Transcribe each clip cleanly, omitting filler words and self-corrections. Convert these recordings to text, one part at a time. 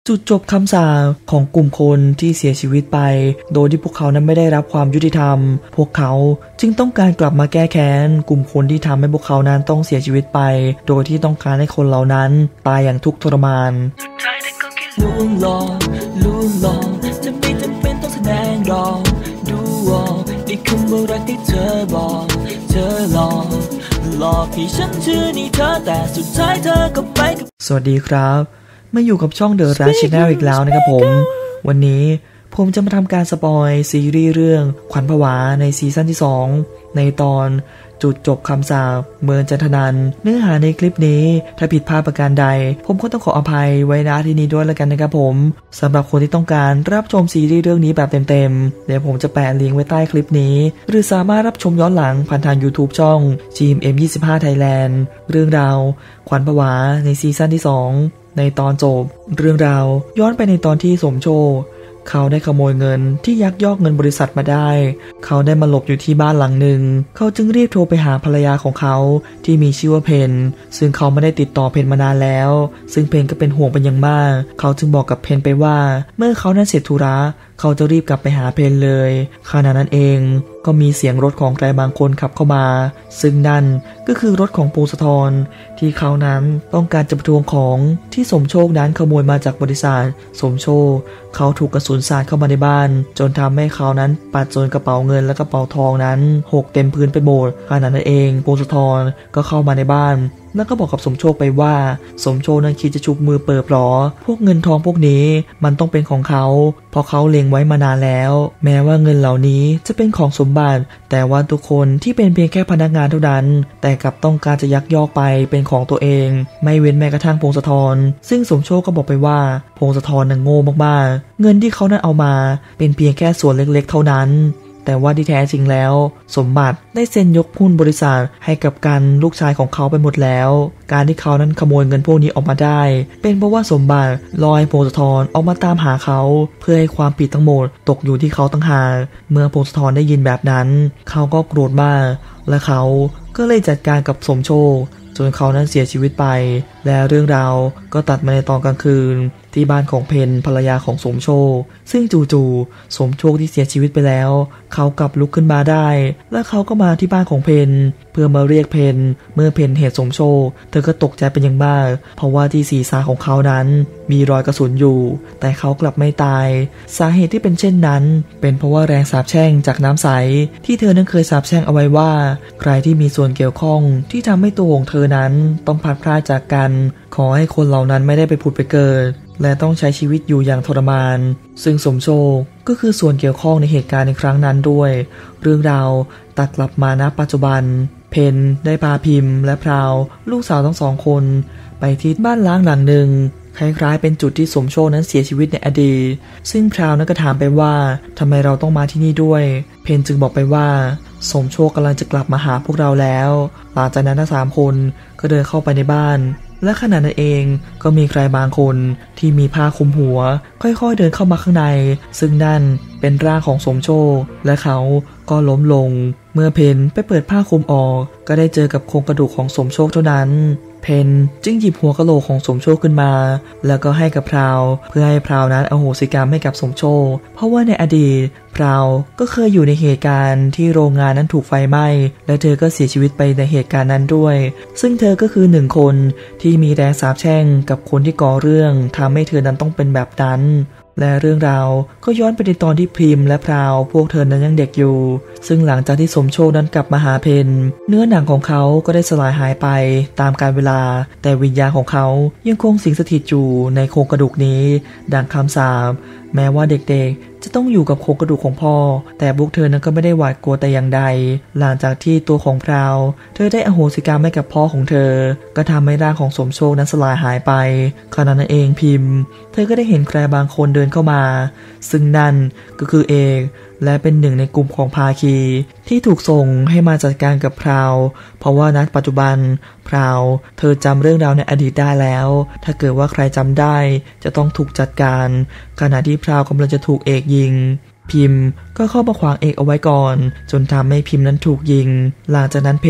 จุดจบคำสาปของกลุ่มคนที่เสียชีวิตไปโดยที่พวกเขานั้นไม่ได้รับความยุติธรรมพวกเขาจึงต้องการกลับมาแก้แค้นกลุ่มคนที่ทำให้พวกเขานั้นต้องเสียชีวิตไปโดยที่ต้องการให้คนเหล่านั้นตายอย่างทุกข์ทรมานลุงหลอกจะไม่จำเป็นต้องแสดงหรอกดูออกในคำว่ารักที่เธอบอกเธอหลอกให้ฉันเชื่อในเธอแต่สุดท้ายเธอก็ไปกับสวัสดีครับมาอยู่กับช่อง The Rat Channel อีกแล้วนะครับผมวันนี้ผมจะมาทำการสปอยซีรีส์เรื่องขวัญผวาในซีซั่นที่2ในตอนจุดจบคำสาปเมืองจันทนันเนื้อหาในคลิปนี้ถ้าผิดพลาดประการใดผมก็ต้องขออภัยไว้ณที่นี้ด้วยแล้วกันนะครับผมสำหรับคนที่ต้องการรับชมซีรีส์เรื่องนี้แบบเต็มๆเดี๋ยวผมจะแปะลิงก์ไว้ใต้คลิปนี้หรือสามารถรับชมย้อนหลังผ่านทาง YouTube ช่อง GMM25 Thailand เรื่องราวขวัญผวาในซีซั่นที่2ในตอนจบเรื่องราวย้อนไปในตอนที่สมโชคเขาได้ขโมยเงินที่ยักยอกเงินบริษัทมาได้เขาได้มาหลบอยู่ที่บ้านหลังหนึ่งเขาจึงรีบโทรไปหาภรรยาของเขาที่มีชื่อว่าเพนซึ่งเขาไม่ได้ติดต่อเพนมานานแล้วซึ่งเพนก็เป็นห่วงเป็นอย่างมากเขาจึงบอกกับเพนไปว่าเมื่อเขานั้นเสร็จธุระเขาจะรีบกลับไปหาเพนเลยขณะนั้นเองก็มีเสียงรถของใครบางคนขับเข้ามาซึ่งนั่นก็คือรถของปูสะทรที่เขานั้นต้องการจะไปทวงของที่สมโชคนั้นขโมยมาจากบริษัทสมโชคเขาถูกกระสุนสาดเข้ามาในบ้านจนทำให้เขานั้นปัดจนกระเป๋าเงินและกระเป๋าทองนั้นหกเต็มพื้นไปหมดขณะนั้นเองปูสะทรก็เข้ามาในบ้านแล้วก็บอกกับสมโชคไปว่าสมโชคนั้นคิดจะชุบมือเปิบหรอพวกเงินทองพวกนี้มันต้องเป็นของเขาเพราะเขาเล็งไว้มานานแล้วแม้ว่าเงินเหล่านี้จะเป็นของสมบัติแต่ว่าทุกคนที่เป็นเพียงแค่พนักงานเท่านั้นแต่กลับต้องการจะยักยอกไปเป็นของตัวเองไม่เว้นแม้กระทั่งพงศธรซึ่งสมโชคก็บอกไปว่าพงศธรนั้นโง่มากๆเงินที่เขานั้นเอามาเป็นเพียงแค่ส่วนเล็กๆเท่านั้นแต่ว่าที่แท้จริงแล้วสมบัติได้เซ็นยกหุ้นบริษัทให้กับกันลูกชายของเขาไปหมดแล้วการที่เขานั้นขโมยเงินพวกนี้ออกมาได้เป็นเพราะว่าสมบัติลอยพงศธรออกมาตามหาเขาเพื่อให้ความผิดทั้งหมดตกอยู่ที่เขาต่างหากเมื่อพงศธรได้ยินแบบนั้นเขาก็โกรธมากและเขาก็เลยจัดการกับสมโชคจนเขานั้นเสียชีวิตไปและเรื่องราวก็ตัดมาในตอนกลางคืนที่บ้านของเพนภรรยาของสมโชคซึ่งจู่ๆสมโชคที่เสียชีวิตไปแล้วเขากลับลุกขึ้นมาได้และเขาก็มาที่บ้านของเพนเพื่อมาเรียกเพนเมื่อเพนเห็นสมโชคเธอก็ตกใจเป็นอย่างมากเพราะว่าที่ศีรษะของเขานั้นมีรอยกระสุนอยู่แต่เขากลับไม่ตายสาเหตุที่เป็นเช่นนั้นเป็นเพราะว่าแรงสาปแช่งจากน้ำใสที่เธอนั้นเคยสาปแช่งเอาไว้ว่าใครที่มีส่วนเกี่ยวข้องที่ทำให้ตัวของเธอนั้นต้องพลัดพรากจากกันขอให้คนเหล่านั้นไม่ได้ไปผุดไปเกิดและต้องใช้ชีวิตอยู่อย่างทรมานซึ่งสมโชคก็คือส่วนเกี่ยวข้องในเหตุการณ์ในครั้งนั้นด้วยเรื่องราวตัดกลับมาณปัจจุบันเพนได้พาพิมพ์และพราวลูกสาวทั้งสองคนไปที่บ้านล้างหลังหนึ่งคล้ายๆเป็นจุดที่สมโชคนั้นเสียชีวิตในอดีตซึ่งพราวนั้นก็ถามไปว่าทำไมเราต้องมาที่นี่ด้วยเพนจึงบอกไปว่าสมโชคกำลังจะกลับมาหาพวกเราแล้วหลังจากนั้นทั้ง3คนก็เดินเข้าไปในบ้านและขณะนั้นเองก็มีใครบางคนที่มีผ้าคลุมหัวค่อยๆเดินเข้ามาข้างในซึ่งนั่นเป็นร่างของสมโชคและเขาก็ล้มลงเมื่อเพนไปเปิดผ้าคลุมออกก็ได้เจอกับโครงกระดูกของสมโชคเท่านั้นเพนจึงหยิบหัวกะโหลกของสมโชคขึ้นมาแล้วก็ให้กับพราวเพื่อให้พราวนั้นอโหสิกรรมให้กับสมโชคเพราะว่าในอดีตพราวก็เคยอยู่ในเหตุการณ์ที่โรงงานนั้นถูกไฟไหม้และเธอก็เสียชีวิตไปในเหตุการณ์นั้นด้วยซึ่งเธอก็คือ1คนที่มีแรงสาปแช่งกับคนที่ก่อเรื่องทำให้เธอนั้นต้องเป็นแบบนั้นและเรื่องราวก็ย้อนไปในตอนที่พริมและพราวพวกเธอนั้นยังเด็กอยู่ซึ่งหลังจากที่สมโชคนั้นกลับมาหาเพนเนื้อหนังของเขาก็ได้สลายหายไปตามกาลเวลาแต่วิญญาณของเขายังคงสิงสถิตอยู่ในโครงกระดูกนี้ดังคำสาปแม้ว่าเด็กๆจะต้องอยู่กับโครงกระดูกของพ่อแต่พวกเธอนั้นก็ไม่ได้หวาดกลัวแต่อย่างใดหลังจากที่ตัวของพราวเธอได้อโหสิกรรมให้กับพ่อของเธอก็ทำให้ร่างของสมโชคนั้นสลายหายไปขณะนั้นเองพิมพ์เธอก็ได้เห็นใครบางคนเดินเข้ามาซึ่งนั่นก็คือเอกและเป็นหนึ่งในกลุ่มของภาคีที่ถูกส่งให้มาจัดการกับพราวเพราะว่าณปัจจุบันพราวเธอจำเรื่องราวในอดีตได้แล้วถ้าเกิดว่าใครจำได้จะต้องถูกจัดการขณะที่พราวกำลังจะถูกเอกยิงพิมพ์ก็เข้ามาขวางเอกเอาไว้ก่อนจนทำให้พิมพ์นั้นถูกยิงหลังจากนั้นเพน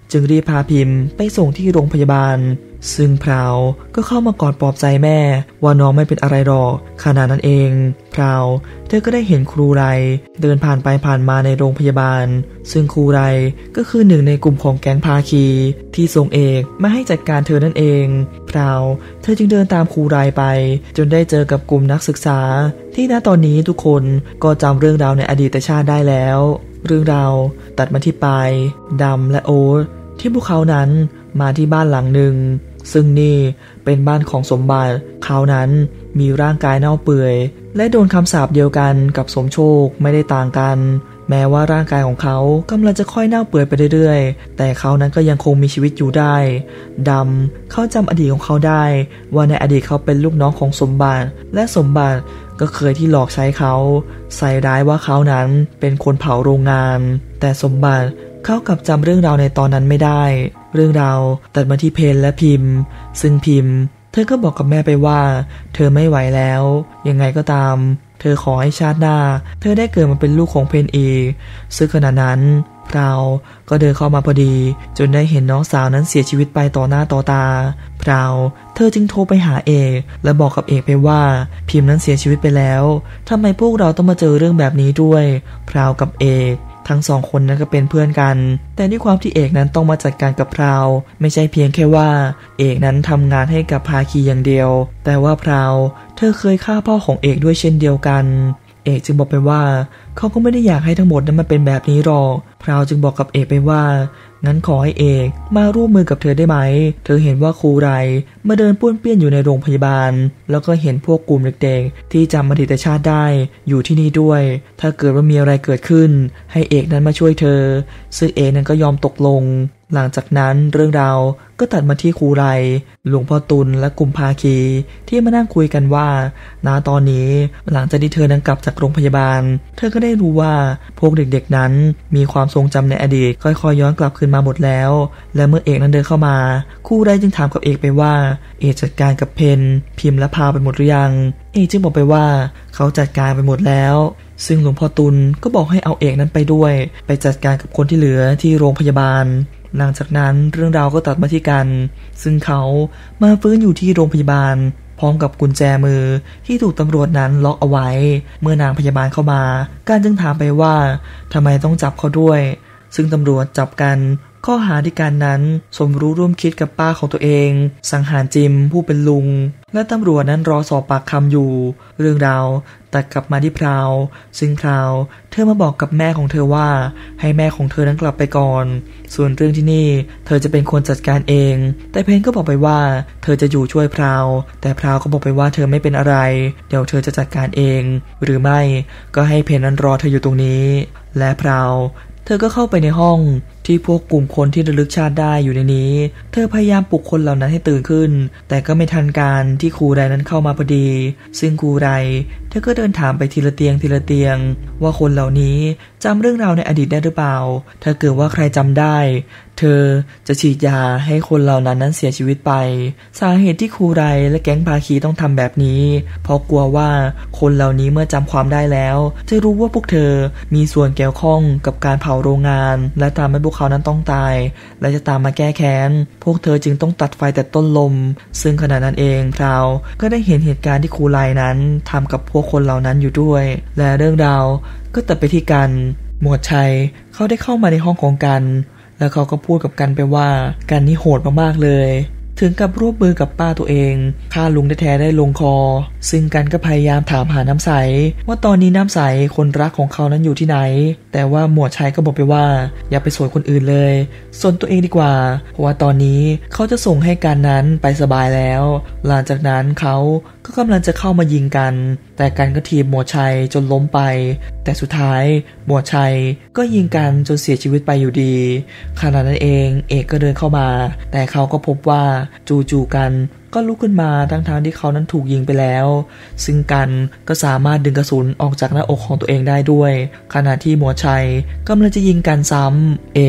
จึงรีบพาพิมพ์ไปส่งที่โรงพยาบาลซึ่งพราวก็เข้ามากอดปลอบใจแม่ว่าน้องไม่เป็นอะไรหรอกขณะนั้นเองพราวเธอก็ได้เห็นครูไรเดินผ่านไปผ่านมาในโรงพยาบาลซึ่งครูไรก็คือหนึ่งในกลุ่มของแก๊งภาคีที่ส่งเอกมาให้จัดการเธอนั่นเองพราวเธอจึงเดินตามครูไรไปจนได้เจอกับกลุ่มนักศึกษาที่ณตอนนี้ทุกคนก็จำเรื่องราวในอดีตชาติได้แล้วเรื่องราวตัดมาที่ปายดำและโอ๊ตที่พวกเขานั้นมาที่บ้านหลังหนึ่งซึ่งนี่เป็นบ้านของสมบัติเขานั้นมีร่างกายเน่าเปื่อยและโดนคำสาปเดียวกันกับสมโชคไม่ได้ต่างกันแม้ว่าร่างกายของเขากำลังจะค่อยเน่าเปื่อยไปเรื่อยๆแต่เขานั้นก็ยังคงมีชีวิตอยู่ได้ดำเขาจำอดีตของเขาได้ว่าในอดีตเขาเป็นลูกน้องของสมบัติและสมบัติก็เคยที่หลอกใช้เขาใส่ร้ายว่าเขานั้นเป็นคนเผาโรงงานแต่สมบัติเขากลับจำเรื่องราวในตอนนั้นไม่ได้เรื่องราวตัดมาที่เพนและพิมพ์ซึ่งพิมพ์เธอก็บอกกับแม่ไปว่าเธอไม่ไหวแล้วยังไงก็ตามเธอขอให้ชาติหน้าเธอได้เกิดมาเป็นลูกของเพนอีกซึ่งขณะนั้นพราวก็เดินเข้ามาพอดีจนได้เห็นน้องสาวนั้นเสียชีวิตไปต่อหน้าต่อตาพราวเธอจึงโทรไปหาเอกและบอกกับเอกไปว่าพิมพ์นั้นเสียชีวิตไปแล้วทำไมพวกเราต้องมาเจอเรื่องแบบนี้ด้วยพราวกับเอกทั้งสองคนนั้นก็เป็นเพื่อนกันแต่ด้วยความที่เอกนั้นต้องมาจัดการกับพราวไม่ใช่เพียงแค่ว่าเอกนั้นทำงานให้กับภาคีอย่างเดียวแต่ว่าพราวเธอเคยฆ่าพ่อของเอกด้วยเช่นเดียวกันเอกจึงบอกไปว่าเขาก็ไม่ได้อยากให้ทั้งหมดนั้นมาเป็นแบบนี้หรอกพราวจึงบอกกับเอกไปว่างั้นขอให้เอกมาร่วมมือกับเธอได้ไหมเธอเห็นว่าครูไรมาเดินป้วนเปี้ยนอยู่ในโรงพยาบาลแล้วก็เห็นพวกกลุ่มเด็กๆที่จำอดีตชาติได้อยู่ที่นี่ด้วยถ้าเกิดว่ามีอะไรเกิดขึ้นให้เอกนั้นมาช่วยเธอซึ่งเอกนั้นก็ยอมตกลงหลังจากนั้นเรื่องราวก็ตัดมาที่ครูไรหลวงพ่อตุลและกลุ่มภาคีที่มานั่งคุยกันว่าณตอนนี้หลังจากที่เธอนั้นกลับจากโรงพยาบาลเธอก็ได้รู้ว่าพวกเด็กๆนั้นมีความทรงจำในอดีตค่อยๆย้อนกลับคืนมาหมดแล้วและเมื่อเอกนั้นเดินเข้ามาครูไรจึงถามกับเอกไปว่าเอกจัดการกับเพนพิมพ์และพาไปหมดหรือยังเอกจึงบอกไปว่าเขาจัดการไปหมดแล้วซึ่งหลวงพ่อตุลก็บอกให้เอาเอกนั้นไปด้วยไปจัดการกับคนที่เหลือที่โรงพยาบาลหลังจากนั้นเรื่องราวก็ตัดมาที่กันซึ่งเขามาฟื้นอยู่ที่โรงพยาบาลพร้อมกับกุญแจมือที่ถูกตำรวจนั้นล็อกเอาไว้เมื่อนางพยาบาลเข้ามาการจึงถามไปว่าทำไมต้องจับเขาด้วยซึ่งตำรวจจับกันข้อหาที่การนั้นสมรู้ร่วมคิดกับป้าของตัวเองสังหารจิมผู้เป็นลุงและตำรวจนั้นรอสอบปากคำอยู่เรื่องราวตัดกลับมาที่พราวซึ่งพราวเธอมาบอกกับแม่ของเธอว่าให้แม่ของเธอนั้นกลับไปก่อนส่วนเรื่องที่นี่เธอจะเป็นคนจัดการเองแต่เพนก็บอกไปว่าเธอจะอยู่ช่วยพราวแต่พราวก็บอกไปว่าเธอไม่เป็นอะไรเดี๋ยวเธอจะจัดการเองหรือไม่ก็ให้เพนนั้นรอเธออยู่ตรงนี้และพราวเธอก็เข้าไปในห้องที่พวกกลุ่มคนที่ระลึกชาติได้อยู่ในนี้เธอพยายามปลุกคนเหล่านั้นให้ตื่นขึ้นแต่ก็ไม่ทันการที่ครูไรนั้นเข้ามาพอดีซึ่งครูไรเธอก็เดินถามไปทีละเตียงทีละเตียงว่าคนเหล่านี้จำเรื่องราวในอดีตได้หรือเปล่าถ้าเกิดว่าใครจำได้เธอจะฉีดยาให้คนเหล่านั้นเสียชีวิตไปสาเหตุที่ครูไรและแก๊งภาคีต้องทำแบบนี้เพราะกลัวว่าคนเหล่านี้เมื่อจำความได้แล้วจะรู้ว่าพวกเธอมีส่วนเกี่ยวข้องกับการเผาโรงงานและทำให้พวกเขานั้นต้องตายและจะตามมาแก้แค้นพวกเธอจึงต้องตัดไฟแต่ต้นลมซึ่งขณะนั้นเองพราวก็ได้เห็นเหตุการณ์ที่ครูไรนั้นทำกับพวกคนเหล่านั้นอยู่ด้วยและเรื่องราวก็ตัดไปที่กันหมวดชัยเขาได้เข้ามาในห้องของกันแล้วเขาก็พูดกับกันไปว่ากันนี่โหดมากๆเลยถึงกับร่วมมือกับป้าตัวเองฆ่าลุงแท้ๆได้ลงคอซึ่งกันก็พยายามถามหาน้ำใสว่าตอนนี้น้ำใสคนรักของเขานั้นอยู่ที่ไหนแต่ว่าหมวดชัยก็บอกไปว่าอย่าไปสนคนอื่นเลยสนตัวเองดีกว่าเพราะว่าตอนนี้เขาจะส่งให้กันนั้นไปสบายแล้วหลังจากนั้นเขาก็กำลังจะเข้ามายิงกันแต่กันก็ถีบหมวดชัยจนล้มไปแต่สุดท้ายหมวดชัยก็ยิงกันจนเสียชีวิตไปอยู่ดีขณะนั้นเองเอกก็เดินเข้ามาแต่เขาก็พบว่าจู่ๆกันก็ลุกขึ้นมาทั้งที่เขานั้นถูกยิงไปแล้วซึ่งกันก็สามารถดึงกระสุนออกจากหน้าอกของตัวเองได้ด้วยขณะที่หมวดชัยกำลังจะยิงกันซ้ำเอก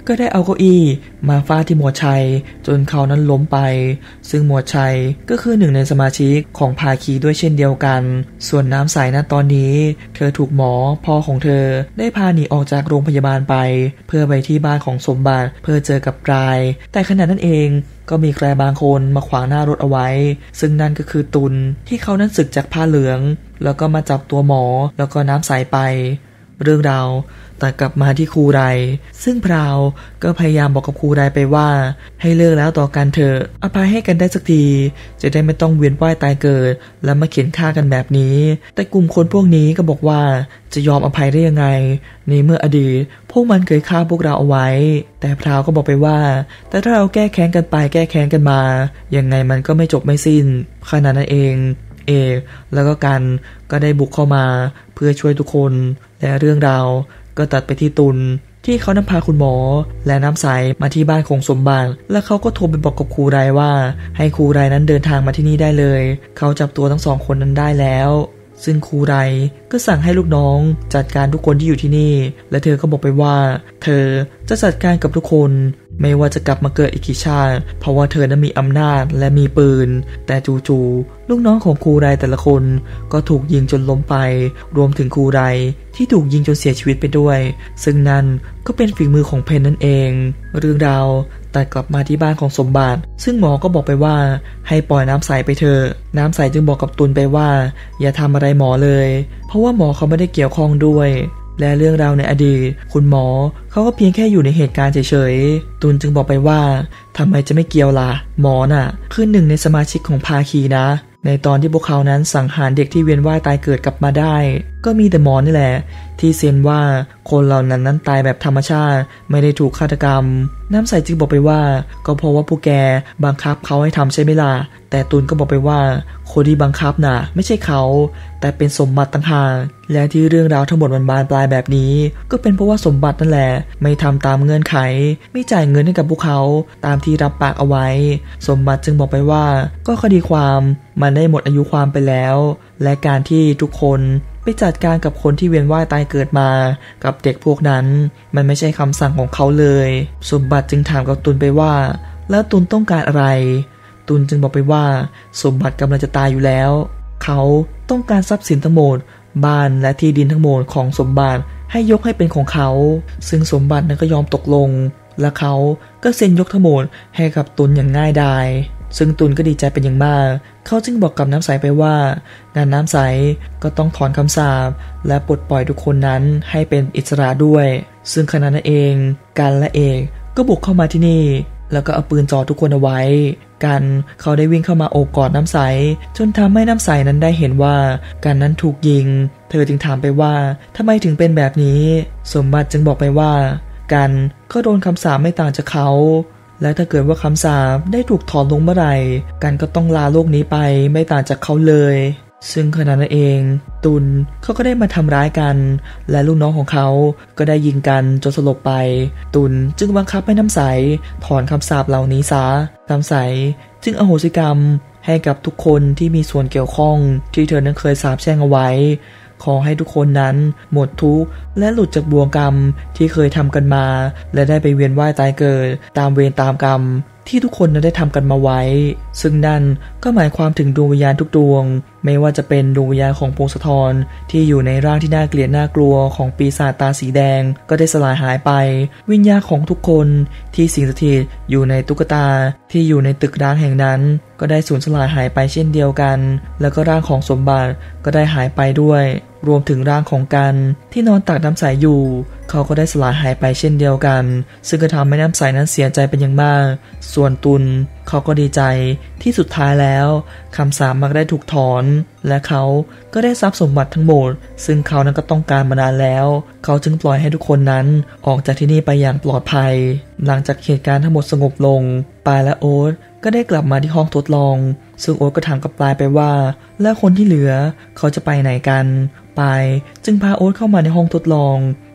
ก็ได้เอาเก้าอี้มาฟาดที่หมวดชัยจนเขานั้นล้มไปซึ่งหมวดชัยก็คือหนึ่งในสมาชิกของภาคีด้วยเช่นเดียวกันส่วนน้ำใสณตอนนี้เธอถูกหมอพ่อของเธอได้พาหนีออกจากโรงพยาบาลไปเพื่อไปที่บ้านของสมบัติเพื่อเจอกับรายแต่ขณะนั้นเองก็มีใครบางคนมาขวางหน้ารถเอาไว้ซึ่งนั่นก็คือตุลที่เขานั้นสึกจากผ้าเหลืองแล้วก็มาจับตัวหมอแล้วก็น้ำใสไปเรื่องราวตัดกลับมาที่ครูไรซึ่งพราวก็พยายามบอกกับครูไรไปว่าให้เลิกแล้วต่อกันเถอะอภัยให้กันได้สักทีจะได้ไม่ต้องเวียนว่ายตายเกิดและมาเขียนฆ่ากันแบบนี้แต่กลุ่มคนพวกนี้ก็บอกว่าจะยอมอภัยได้ยังไงในเมื่ออดีตพวกมันเคยฆ่าพวกเราเอาไว้แต่พราวก็บอกไปว่าแต่ถ้าเราแก้แค้นกันไปแก้แค้นกันมายังไงมันก็ไม่จบไม่สิ้นขนาดนั้นเองแล้วก็กันก็ได้บุกเข้ามาเพื่อช่วยทุกคนและเรื่องราวก็ตัดไปที่ตุลที่เขานำพาคุณหมอและน้ำใสมาที่บ้านของสมบัติและเขาก็โทรไปบอกกับครูไรว่าให้ครูไรนั้นเดินทางมาที่นี่ได้เลยเขาจับตัวทั้งสองคนนั้นได้แล้วซึ่งครูไรก็สั่งให้ลูกน้องจัดการทุกคนที่อยู่ที่นี่และเธอก็บอกไปว่าเธอจะจัดการกับทุกคนไม่ว่าจะกลับมาเกิดอีกกี่ชาติเพราะว่าเธอนั้นมีอำนาจและมีปืนแต่จู่ๆลูกน้องของครูไรแต่ละคนก็ถูกยิงจนล้มไปรวมถึงครูไรที่ถูกยิงจนเสียชีวิตไปด้วยซึ่งนั่นก็เป็นฝีมือของเพนนั่นเองเรื่องราวตัดกลับมาที่บ้านของสมบัติซึ่งหมอก็บอกไปว่าให้ปล่อยน้ำใสไปเถอะน้ำใสจึงบอกกับตุลไปว่าอย่าทำอะไรหมอเลยเพราะว่าหมอเขาไม่ได้เกี่ยวข้องด้วยและเรื่องราวในอดีตคุณหมอเขาก็เพียงแค่อยู่ในเหตุการณ์เฉยๆตุลจึงบอกไปว่าทำไมจะไม่เกี่ยวล่ะหมอน่ะคือหนึ่งในสมาชิกของภาคีนะในตอนที่พวกเขานั้นสังหารเด็กที่เวียนว่ายตายเกิดกลับมาได้ก็มีแต่หมอนี่แหละที่เซ็นว่าคนเหล่านั้นตายแบบธรรมชาติไม่ได้ถูกฆาตกรรมน้ำใสจึงบอกไปว่าก็เพราะว่าพวกแกบังคับเขาให้ทำใช่ไหมล่ะแต่ตุลก็บอกไปว่าคนที่บังคับน่ะไม่ใช่เขาแต่เป็นสมบัติต่างหากและที่เรื่องราวทั้งหมดมันบานปลายแบบนี้ก็เป็นเพราะว่าสมบัตินั่นแหละไม่ทำตามเงื่อนไขไม่จ่ายเงินให้กับพวกเขาตามที่รับปากเอาไว้สมบัติจึงบอกไปว่าก็คดีความมันได้หมดอายุความไปแล้วและการที่ทุกคนไปจัดการกับคนที่เวียนว่ายตายเกิดมากับเด็กพวกนั้นมันไม่ใช่คำสั่งของเขาเลยสมบัติจึงถามกับตุลไปว่าแล้วตุลต้องการอะไรตุลจึงบอกไปว่าสมบัติกำลังจะตายอยู่แล้วเขาต้องการทรัพย์สินทั้งหมดบ้านและที่ดินทั้งหมดของสมบัติให้ยกให้เป็นของเขาซึ่งสมบัตินั้นก็ยอมตกลงและเขาก็เซ็นยกทั้งหมดให้กับตุลอย่างง่ายดายซึ่งตุลก็ดีใจเป็นอย่างมากเขาจึงบอกกับน้ำใสไปว่างานน้ำใสก็ต้องถอนคำสาปและปลดปล่อยทุกคนนั้นให้เป็นอิสระด้วยซึ่งขณะนั้นเองกันและเอกก็บุกเข้ามาที่นี่แล้วก็เอาปืนจ่อทุกคนเอาไว้กันเขาได้วิ่งเข้ามาโอบกอดน้ำใสจนทำให้น้ำใสนั้นได้เห็นว่ากันนั้นถูกยิงเธอจึงถามไปว่าทำไมถึงเป็นแบบนี้สมบัติจึงบอกไปว่ากันก็โดนคำสาปไม่ต่างจากเขาและถ้าเกิดว่าคำสาปได้ถูกถอนลงเมื่อไหร่กันก็ต้องลาโลกนี้ไปไม่ต่างจากเขาเลยซึ่งขณะนั้นเองตุลเขาก็ได้มาทำร้ายกันและลูกน้องของเขาก็ได้ยิงกันจนสลบไปตุลจึงบังคับให้น้ำใสถอนคำสาปเหล่านี้ซะน้ำใสจึงอโหสิกรรมให้กับทุกคนที่มีส่วนเกี่ยวข้องที่เธอนั้นเคยสาปแช่งเอาไว้ขอให้ทุกคนนั้นหมดทุกข์และหลุดจากบ่วงกรรมที่เคยทำกันมาและได้ไปเวียนว่ายตายเกิดตามเวรตามกรรมที่ทุกคนนั้นได้ทำกันมาไว้ซึ่งนั่นก็หมายความถึงดวงวิญญาณทุกดวงไม่ว่าจะเป็นดวงวิญญาณของพงศธรที่อยู่ในร่างที่น่าเกลียดน่ากลัวของปีศาจตาสีแดงก็ได้สลายหายไปวิญญาณของทุกคนที่สิงสถิตอยู่ในตุ๊กตาที่อยู่ในตึกร้างแห่งนั้นก็ได้สูญสลายหายไปเช่นเดียวกันแล้วก็ร่างของสมบัติก็ได้หายไปด้วยรวมถึงร่างของกันที่นอนตักน้ำใสอยู่เขาก็ได้สลายหายไปเช่นเดียวกันซึ่งก็ทำให้น้ำใสนั้นเสียใจเป็นอย่างมากส่วนตุลเขาก็ดีใจที่สุดท้ายแล้วคำสาปมันได้ถูกถอนและเขาก็ได้ทรัพย์สมบัติทั้งหมดซึ่งเขานั้นก็ต้องการมานานแล้วเขาจึงปล่อยให้ทุกคนนั้นออกจากที่นี่ไปอย่างปลอดภัยหลังจากเหตุการณ์ทั้งหมดสงบลงปายและโอ๊ตก็ได้กลับมาที่ห้องทดลองซึ่งโอ๊ตก็ถามกับปายไปว่าแล้วคนที่เหลือเขาจะไปไหนกันปายจึงพาโอ๊ตเข้ามาในห้องทดลอง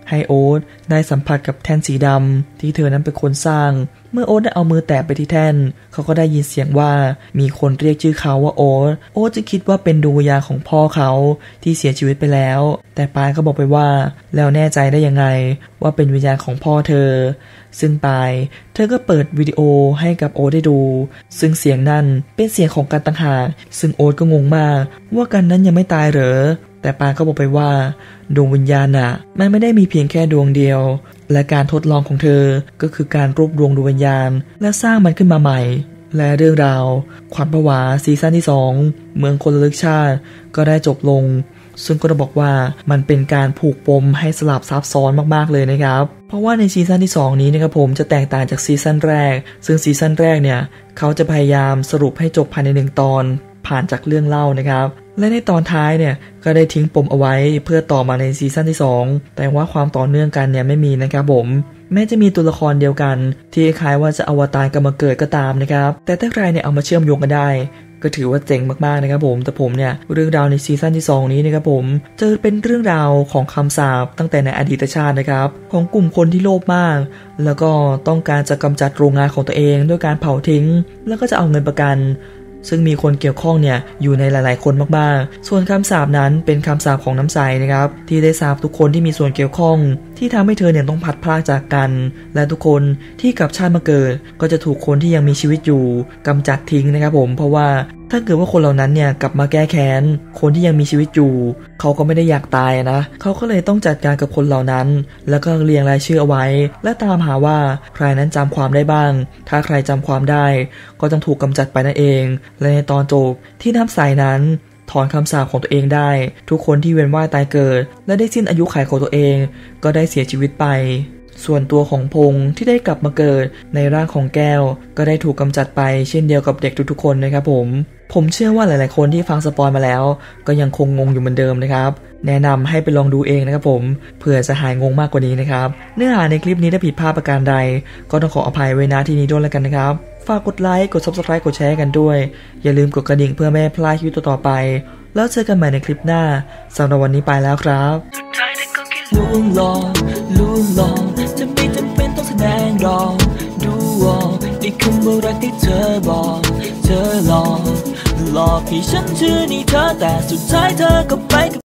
ให้โอ๊ตได้สัมผัสกับแท่นสีดำที่เธอนั้นเป็นคนสร้างเมื่อโอ๊ตได้เอามือแตะไปที่แท่นเขาก็ได้ยินเสียงว่ามีคนเรียกชื่อเขาว่าโอ๊ตจะคิดว่าเป็นดวงวิญญาณของพ่อเขาที่เสียชีวิตไปแล้วแต่ปายก็บอกไปว่าแล้วแน่ใจได้ยังไงว่าเป็นวิญญาณของพ่อเธอซึ่งปายเธอก็เปิดวิดีโอให้กับโอ๊ตได้ดูซึ่งเสียงนั้นเป็นเสียงของกันต่างหากซึ่งโอ๊ตก็งงมากว่ากันนั้นยังไม่ตายเหรอแต่ปายก็บอกไปว่าดวงวิญญาณน่ะมันไม่ได้มีเพียงแค่ดวงเดียวและการทดลองของเธอก็คือการรวบรวมดวงวิญญาณและสร้างมันขึ้นมาใหม่และเรื่องราวขวัญผวาซีซั่นที่2เมืองคนระลึกชาติก็ได้จบลงซึ่งก็จะบอกว่ามันเป็นการผูกปมให้สลับซับซ้อนมากๆเลยนะครับเพราะว่าในซีซั่นที่2นี้นะครับผมจะแตกต่างจากซีซั่นแรกซึ่งซีซั่นแรกเนี่ยเขาจะพยายามสรุปให้จบภายใน1ตอนผ่านจากเรื่องเล่านะครับและในตอนท้ายเนี่ยก็ได้ทิ้งปมเอาไว้เพื่อต่อมาในซีซั่นที่2แต่ว่าความต่อเนื่องกันเนี่ยไม่มีนะครับผมแม้จะมีตัวละครเดียวกันที่คล้ายว่าจะอวตารกลับมาเกิดก็ตามนะครับแต่ถ้าใครเนี่ยเอามาเชื่อมโยงกันได้ก็ถือว่าเจ๋งมากๆนะครับผมแต่ผมเนี่ยเรื่องราวในซีซั่นที่2นี้นะครับผมจะเป็นเรื่องราวของคำสาปตั้งแต่ในอดีตชาตินะครับของกลุ่มคนที่โลภมากแล้วก็ต้องการจะกำจัดโรงงานของตัวเองด้วยการเผาทิ้งแล้วก็จะเอาเงินประกันซึ่งมีคนเกี่ยวข้องเนี่ยอยู่ในหลายๆคนมากๆส่วนคำสาปนั้นเป็นคำสาปของน้ำใสนะครับที่ได้สาปทุกคนที่มีส่วนเกี่ยวข้องที่ทำให้เธอเนี่ยต้องพัดพรากจากกันและทุกคนที่กลับชาติมาเกิดก็จะถูกคนที่ยังมีชีวิตอยู่กำจัดทิ้งนะครับผมเพราะว่าถ้าเกิดว่าคนเหล่านั้นเนี่ยกลับมาแก้แค้นคนที่ยังมีชีวิตอยู่เขาก็ไม่ได้อยากตายนะเขาก็เลยต้องจัดการกับคนเหล่านั้นแล้วก็เรียงรายชื่อเอาไว้และตามหาว่าใครนั้นจำความได้บ้างถ้าใครจำความได้ก็ต้องถูกกำจัดไปนั่นเองและในตอนจบที่น้ำใสนั้นถอนคำสาปของตัวเองได้ทุกคนที่เวียนว่ายตายเกิดและได้สิ้นอายุขัยของตัวเองก็ได้เสียชีวิตไปส่วนตัวของพงษ์ที่ได้กลับมาเกิดในร่างของแก้วก็ได้ถูกกำจัดไปเช่นเดียวกับเด็กทุกๆคนนะครับผมเชื่อว่าหลายๆคนที่ฟังสปอยมาแล้วก็ยังคงงงอยู่เหมือนเดิมนะครับแนะนำให้ไปลองดูเองนะครับผมเพื่อจะหายงงมากกว่านี้นะครับเนื้อหาในคลิปนี้ถ้าผิดพลาดประการใดก็ต้องขออภัยไว้ณที่นี้ด้วยแล้วกันนะครับฝากกดไลค์กด Subscribe กดแชร์กันด้วยอย่าลืมกดกระดิ่งเพื่อไม่พลาดคลิปต่อไปแล้วเจอกันใหม่ในคลิปหน้าสำหรับวันนี้ไปแล้วครับลุงลองจะไม่จำเป็นต้องแสดงหรอกดูออกในคำว่ารักที่เธอบอกเธอหลอกให้ฉันเชื่อในเธอแต่สุดท้ายเธอก็ไป